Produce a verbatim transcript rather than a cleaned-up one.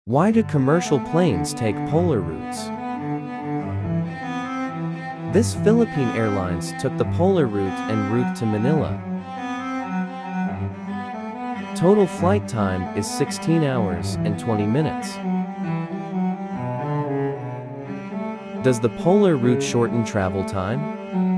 Why do commercial planes take polar routes? This Philippine Airlines took the polar route en route to Manila. Total flight time is sixteen hours and twenty minutes. Does the polar route shorten travel time?